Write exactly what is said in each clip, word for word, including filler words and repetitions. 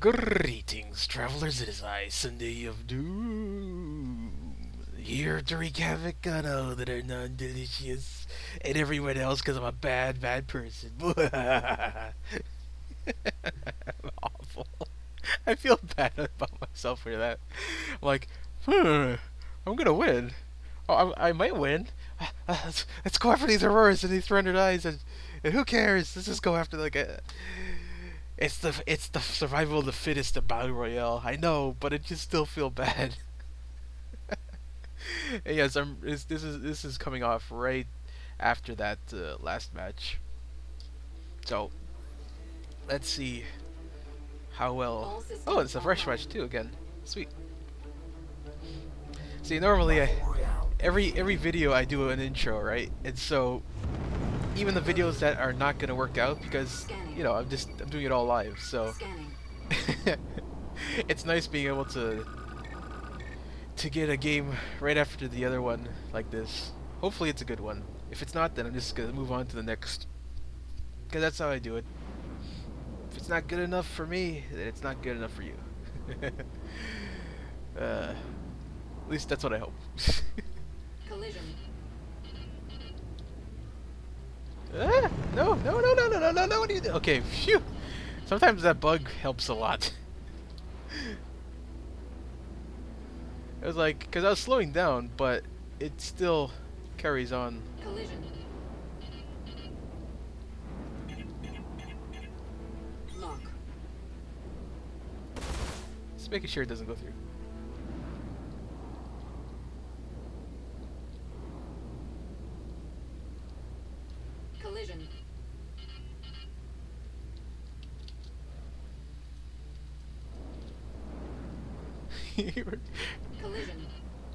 Greetings, travelers. It is I, Sunday of Doom, here to wreak havoc on all that are non-delicious, and everyone else because I'm a bad, bad person. I'm awful. I feel bad about myself for that. I'm like, hmm, I'm gonna win. Oh, I, I might win. Uh, let's, let's go after these auroras and these three hundred eyes, and, and who cares? Let's just go after like a. It's the it's the survival of the fittest of Battle Royale. I know, but it just still feel bad. And yes, I'm. This, this is this is coming off right after that uh, last match. So let's see how well. Oh, it's a fresh match too again. Sweet. See, normally I, every every video I do an intro, right? And so even the videos that are not gonna work out because you know I'm just I'm doing it all live, so it's nice being able to to get a game right after the other one like this. Hopefully it's a good one. If it's not, then I'm just gonna move on to the next, because that's how I do it. If it's not good enough for me, then it's not good enough for you. uh, at least that's what I hope. Collision. Ah, no, no, no, no, no, no, no, no, what do you do? Okay, phew. Sometimes that bug helps a lot. It was like, because I was slowing down, but it still carries on. Collision. Lock. Just making sure it doesn't go through. Collision. Collision.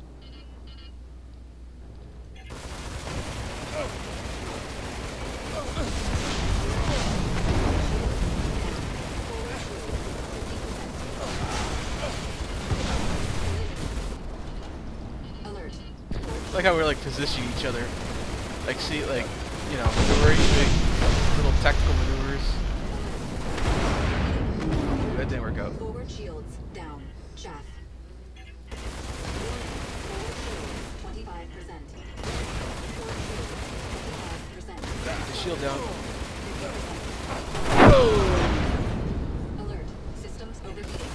Alert. Like how we're like positioning each other. Like see like, you know, maneuvering, doing little tactical maneuvers. That didn't work out. Forward shields down. Chaff. twenty-five percent. The shield down. Alert. Systems overheating.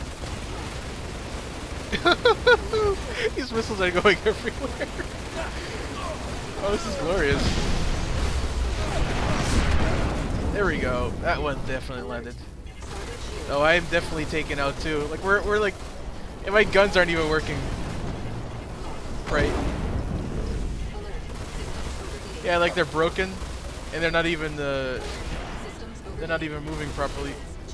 These missiles are going everywhere. Oh, this is glorious. There we go. That one definitely landed. Oh, I am definitely taken out too. Like we're we're like, and my guns aren't even working. Right? Yeah, like they're broken, and they're not even uh, they're not even moving properly.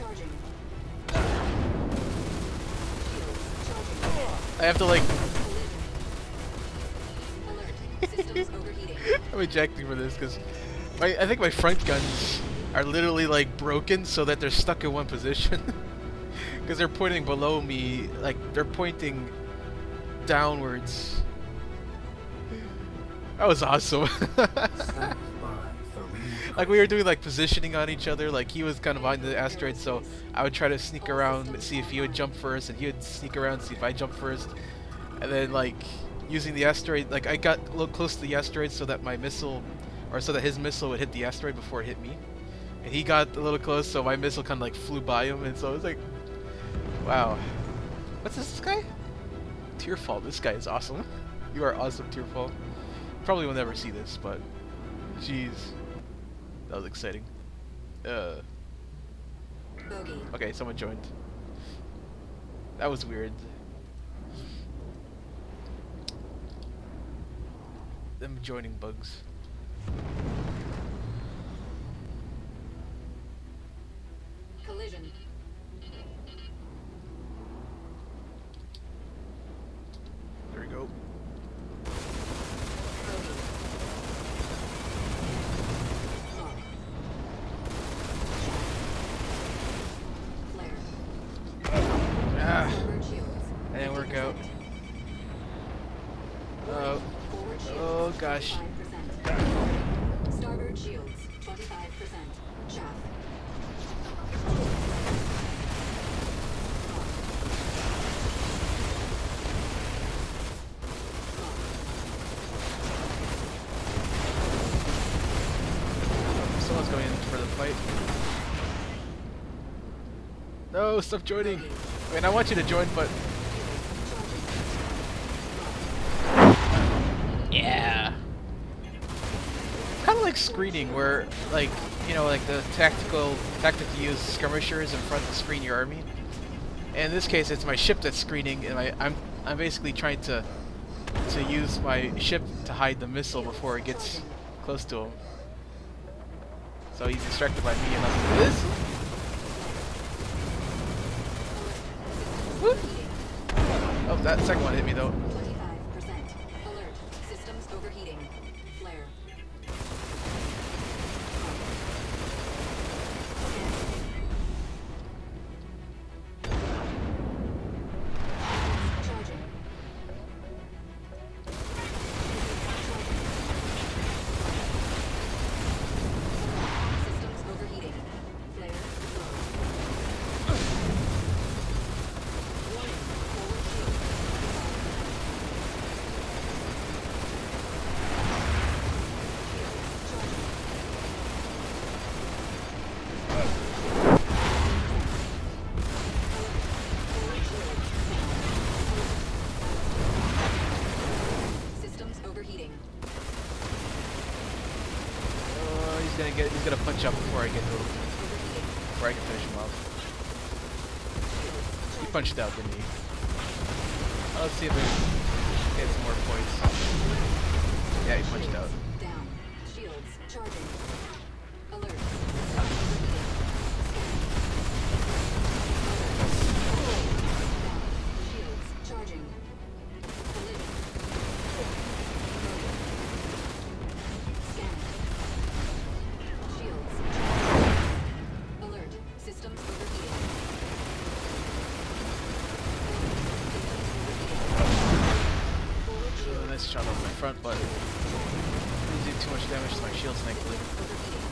I have to like. I'm ejecting for this because I think my front guns are literally like broken so that they're stuck in one position because they're pointing below me, like they're pointing downwards. That was awesome. Like we were doing like positioning on each other, like he was kind of behind the asteroid, so I would try to sneak around, see if he would jump first, and he would sneak around, see if I jump first, and then like using the asteroid, like I got a little close to the asteroid so that my missile, or so that his missile would hit the asteroid before it hit me. And he got a little close, so my missile kind of like flew by him, and so I was like, wow. What's this, this guy? Tearfall, this guy is awesome. You are awesome, Tearfall. Probably will never see this, but jeez. That was exciting. Uh. Bogey. Okay, someone joined. That was weird. Them joining bugs. Collision. There we go. Ah, that didn't work out. Oh, oh gosh. Starboard shields, twenty-five percent. Chaff. No, stop joining. I mean, I want you to join, but yeah. Kind of like screening, where like you know, like the tactical tactic to use skirmishers in front to screen your army. And in this case, it's my ship that's screening, and I, I'm I'm basically trying to to use my ship to hide the missile before it gets close to him. So he's distracted by me, and I'll do this. Whoop. Oh, that second one hit me though. twenty-five percent. Alert. Systems overheating. Flare. Charging. Systems overheating. Flare. Low. Forward shield. Systems overheating. Oh, he's gonna get. He's gonna punch up before I get to him. Overheating. Before I can finish him off. He punched out, didn't he? Oh, let's see if we can get some more points. Yeah, he punched out. Down. Shields charging. Alert. Systems overheating. Down. Shields charging. Collision. Scanning. Shields charging. Alert. Systems overheating. Forward Uh, shield nice shot on my front, but didn't do too much damage to my shields, thankfully. overheating.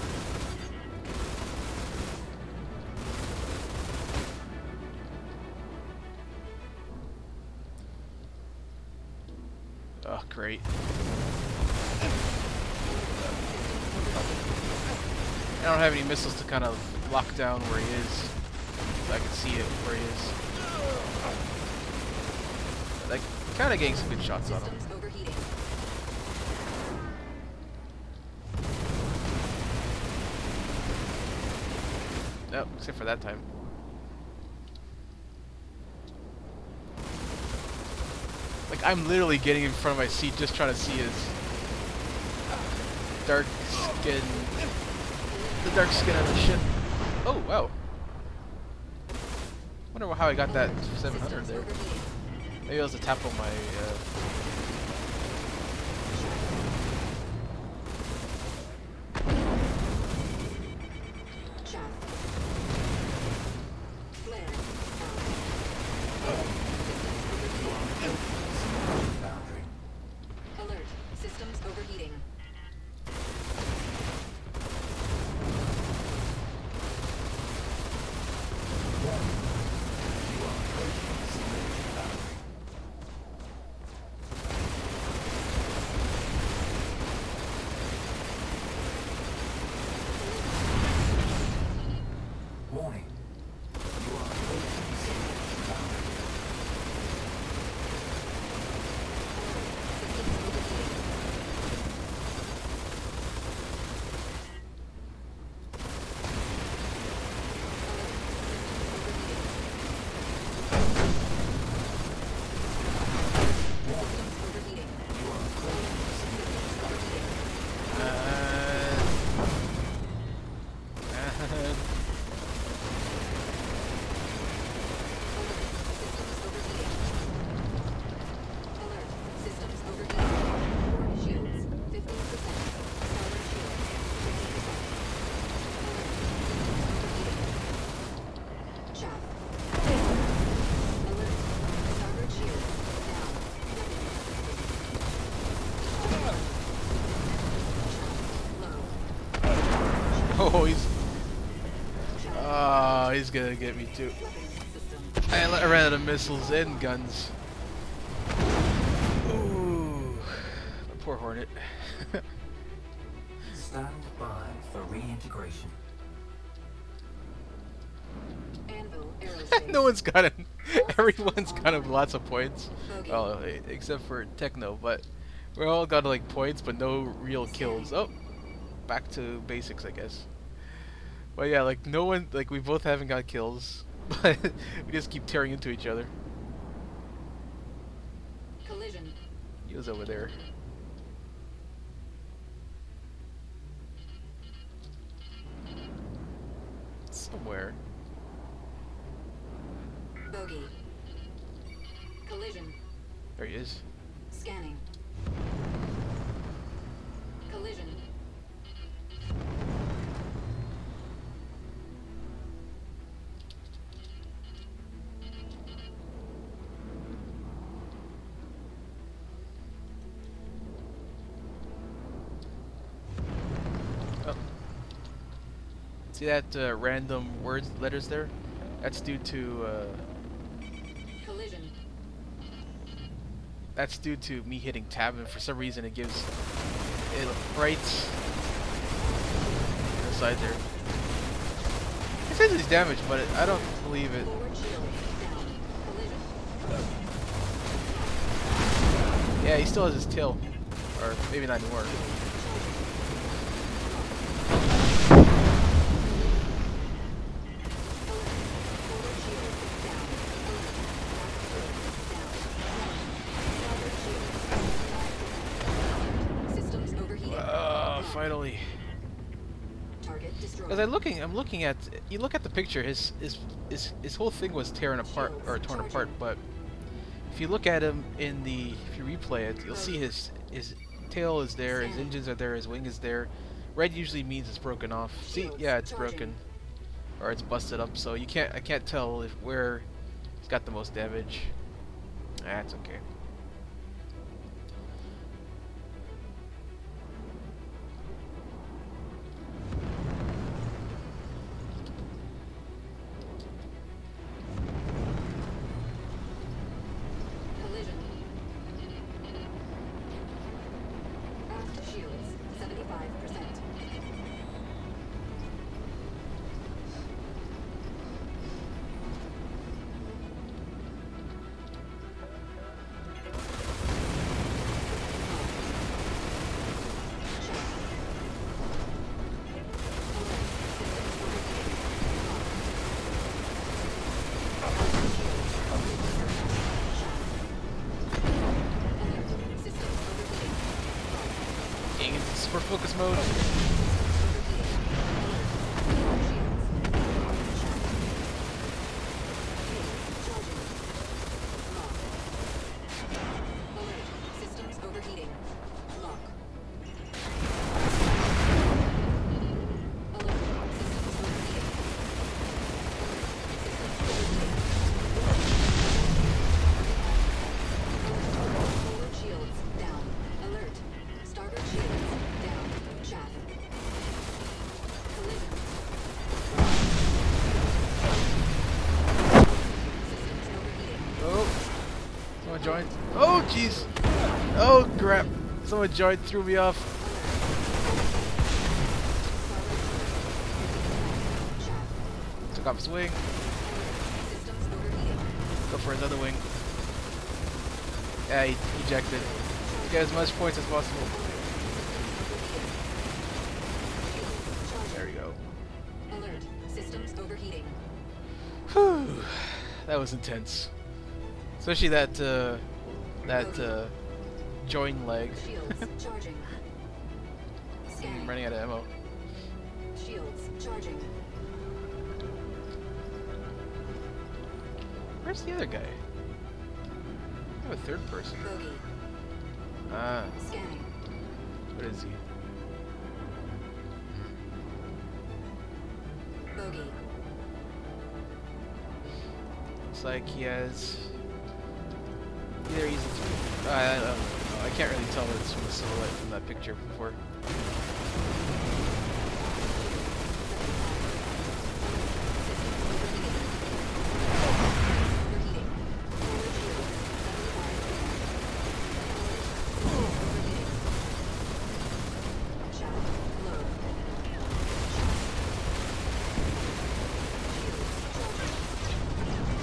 Oh, great. I don't have any missiles to kind of lock down where he is, so I can see it where he is. Like, kind of getting some good shots on him. Systems overheating. Nope, except for that time. Like, I'm literally getting in front of my seat just trying to see his dark skin. The dark skin of the ship. Oh, wow. Wonder how I got that seven hundred there. Overheating. Maybe it was a tap on my, uh... Chaff. Flare. Alert. Systems overheating. Warning. Systems overheating. Systems overheating. Systems overheating. Uh, uh, Alert. Systems overheating. Port shields. fifteen percent. Starboard shields. fifty percent. Alert. Systems overheating. Chaff. Alert. Starboard shields. Down. Chaff. Low. oh, he's... Chaff. Oh, he's gonna get me too. Weapons system. I I ran out of missiles and guns. Ooh, poor Hornet. Stand by for reintegration. Anvil No one's got it. Everyone's got him lots of points. Bogey. Oh, except for Techno, but we all got like points, but no real kills. Oh, back to basics, I guess. But yeah, like no one, like we both haven't got kills, but we just keep tearing into each other. Collision. He was over there. Somewhere. Bogey. Collision. There he is. Scanning. Collision. Oh. See that uh, random words, letters there? That's due to uh, Collision. that's due to me hitting tab, and for some reason it gives it right to the side there. It says he's damaged, but it, I don't believe it. Forward shield down. Collision. Yeah, he still has his tail, or maybe not anymore. Forward shield down. Down. Systems overheating. Uh, finally. Target destroyed. As I'm looking, I'm looking at. You look at the picture. His his his his whole thing was tearing apart or torn apart. But if you look at him in the, if you replay it, you'll see his his tail is there, his engines are there, his wing is there. Red usually means it's broken off. See, yeah, it's broken, or it's busted up. So you can't. I can't tell if where he's got the most damage. That's okay. Collision. Aft shields seventy-five percent. Dang it, it's super focus mode. Systems overheating. Lock. Alert. Systems overheating. Forward shields down. Alert. Starboard shields down. Chaff. Collision. Systems overheating. Oh, someone joined. Oh, jeez. Oh, crap. Someone joined, threw me off. Chaff. Took off his wing. Systems overheating. Go for his other wing. Yeah, he ejected. Get as much points as possible. There we go. Alert. Systems overheating. Whew. That was intense. Especially that, uh, that, uh, join leg. Shields charging. I'm Scanning. running out of ammo. Shields charging. Where's the other guy? I have a third person. Bogey. Ah, Scanning. what is he? Bogey. Looks like he has. Either he's. Uh, I don't know. I can't really tell it's from the silhouette from that picture before. Overheating. Forward shield seventy-five percent. Overheating. Shaft low.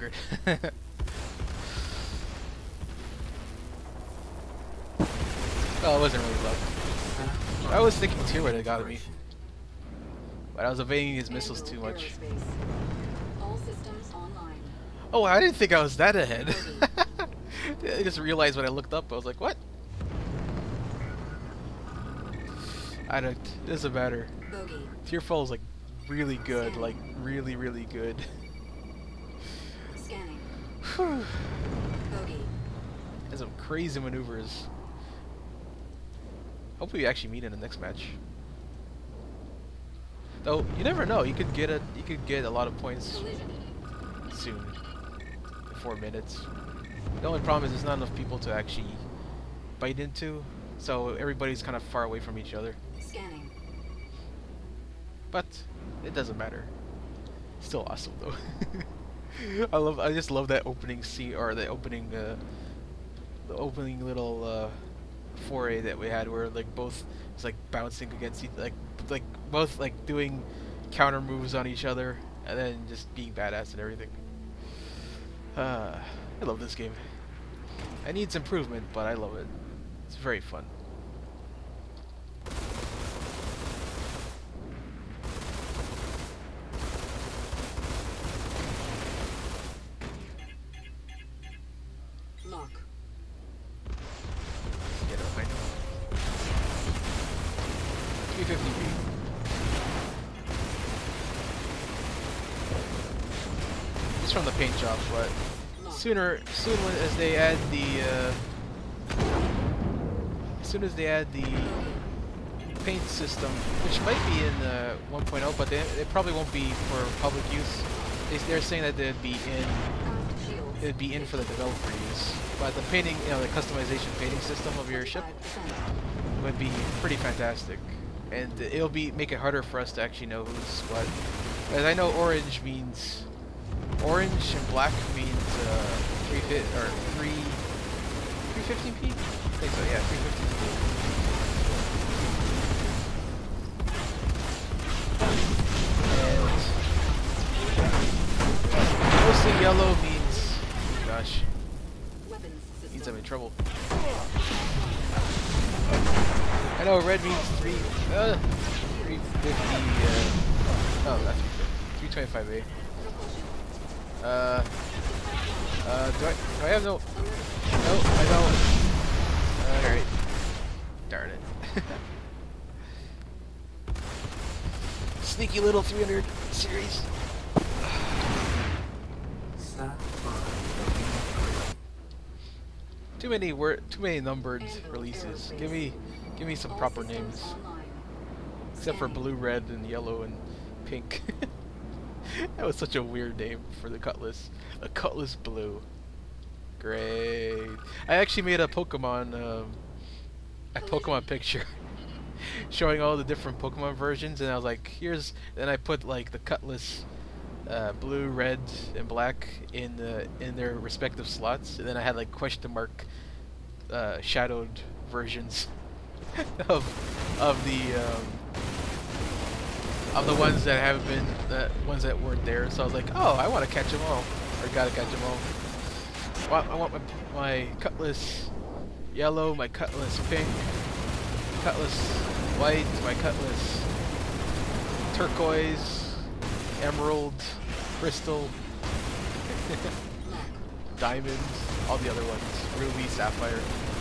record. Oh, it wasn't really luck. I was thinking tier would have got me, but I was evading his missiles too much. All systems online. Oh, I didn't think I was that ahead. I just realized when I looked up, I was like, what? I don't, it doesn't matter. Bogey. Tier four is like really good, like really, really good. Scanning. Whew. Bogey. Has some crazy maneuvers. Hopefully we actually meet in the next match. Though you never know, you could get a you could get a lot of points Collision. soon. In four minutes. The only problem is there's not enough people to actually bite into, so everybody's kind of far away from each other. Scanning. But it doesn't matter. Still awesome though. I love I just love that opening scene, or the opening uh, the opening little uh, foray that we had where like both it's like bouncing against each, like like both like doing counter moves on each other and then just being badass and everything. Uh, I love this game. It needs improvement, but I love it. It's very fun. Lock. Get up, I know. three fifty feet. It's from the paint job, but sooner, soon when- as they add the, uh, as soon as they add the paint system, which might be in uh, one point oh, but they, it probably won't be for public use. They, they're saying that they'd be in, Aft shields. it'd be in for the developer use. But the painting, you know, the customization painting system of your ship five percent. would be pretty fantastic, and it'll be make it harder for us to actually know who's what. As I know, orange means orange and black means uh, three fit or three three fifteen P. I think so. Yeah, three fifteen P. And mostly yellow means, gosh, Weapons means system. I'm in trouble. I know red means three, uh, three fifty, uh, oh, that's three twenty-five A. Uh, uh, do I, do I have no, no, I don't. Alright. Darn it. Sneaky little three hundred series. Too many word, too many numbered releases. Give me, give me some All proper systems names. online. Except for Scanning. blue, red, and yellow, and pink. That was such a weird name for the Cutlass. A Cutlass Blue. Great. I actually made a Pokemon, um, a Pokemon picture showing all the different Pokemon versions, and I was like, here's, then I put like the Cutlass uh, blue, red, and black in the in their respective slots, and then I had like question mark uh, shadowed versions of of the um, of the ones that have been the ones that weren't there. So I was like, oh, I want to catch them all, or gotta catch them all. Well, I want my my Cutlass yellow, my Cutlass pink, Cutlass white, my Cutlass turquoise, emerald, crystal, diamonds, all the other ones, ruby, sapphire.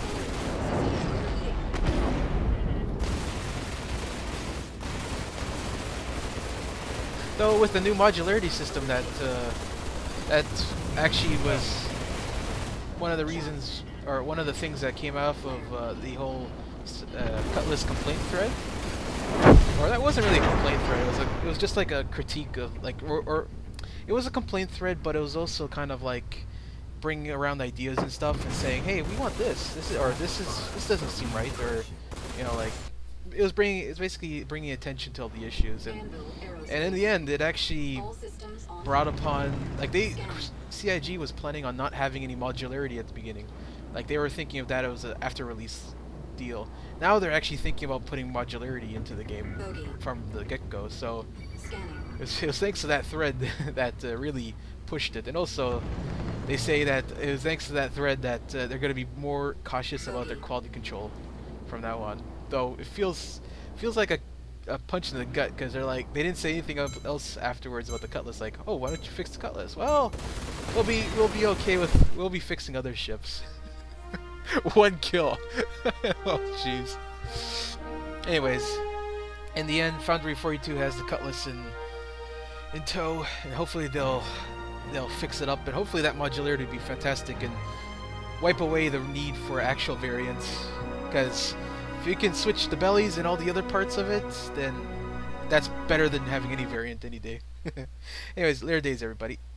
Though with the new modularity system, that uh, that actually was one of the reasons, or one of the things that came out of uh, the whole uh, Cutlass complaint thread. Or that wasn't really a complaint thread. It was a, it was just like a critique of like, or, or it was a complaint thread, but it was also kind of like bringing around ideas and stuff and saying, hey, we want this, this is, or this is, this doesn't seem right, or you know, like it was bringing, it's basically bringing attention to all the issues, and and in the end, it actually brought upon, like they, C I G was planning on not having any modularity at the beginning, like they were thinking of that as an after release deal. Now they're actually thinking about putting modularity into the game from the get-go. So it was, it was thanks to that thread that uh, really pushed it. And also, they say that it was thanks to that thread that uh, they're going to be more cautious about their quality control from now on. Though it feels feels like a, a punch in the gut, because they're like, they didn't say anything else afterwards about the Cutlass. Like, oh, why don't you fix the Cutlass? Well, we'll be we'll be okay with we'll be fixing other ships. One kill. Oh, jeez. Anyways, in the end, Foundry forty-two has the Cutlass in in tow, and hopefully they'll they'll fix it up, and hopefully that modularity will be fantastic and wipe away the need for actual variants. Because if you can switch the bellies and all the other parts of it, then that's better than having any variant any day. Anyways, later days, everybody.